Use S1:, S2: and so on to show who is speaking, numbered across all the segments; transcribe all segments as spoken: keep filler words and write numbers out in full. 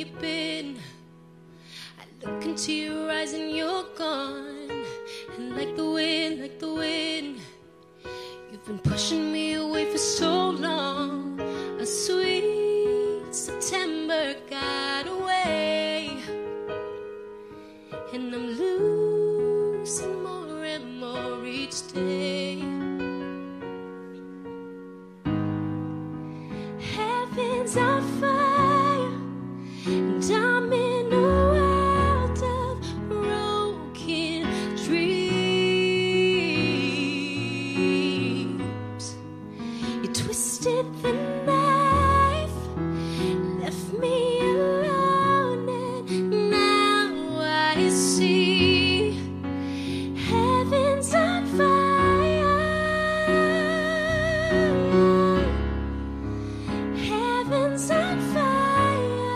S1: you been? I look into your eyes and you're gone. And like the wind, like the wind, you've been pushing me away for so long. A sweet September got away, and I'm losing more and more each day. Heaven's on fire, and I'm in a world of broken dreams. You twisted the knife, left me alone, and now I see heaven's on fire. Heaven's on fire.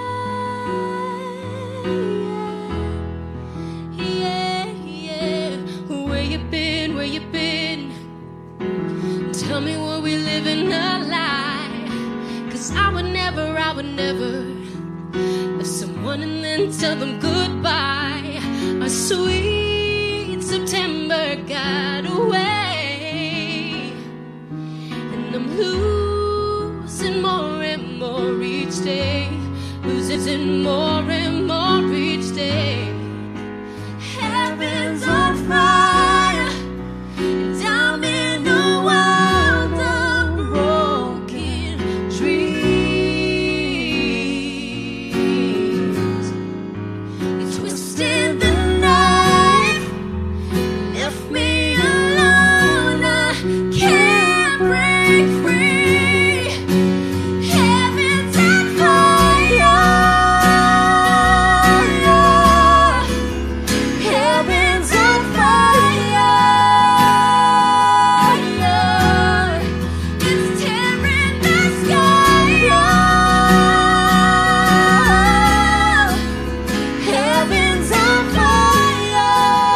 S1: Yeah, yeah. Where you been, where you been? Tell me, were we living a lie? 'Cause I would never, I would never love someone and then tell them goodbye. A sweet September got away, and I'm losing more and more each day. Losing more and more each day. Heaven's on fire, and I'm in a world of broken dreams. You twisted the knife, left me alone. I can't break free. Heaven's on fire. Heaven's on fire. It's tearing the sky up. Heaven's on fire.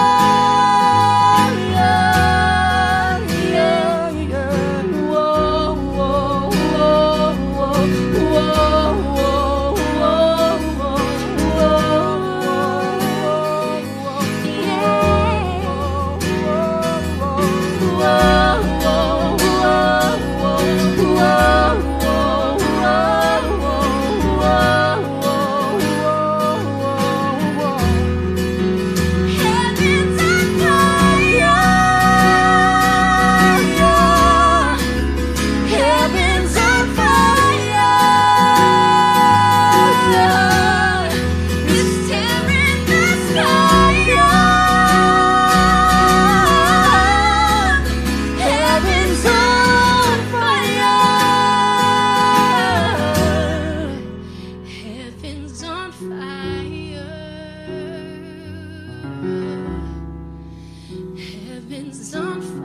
S1: Whoa, whoa, whoa, whoa, whoa, Heaven's on fire. Heaven's on fire. It's tearing the sky up. Heaven's on fire. Heaven's on fire. Heaven's on fire.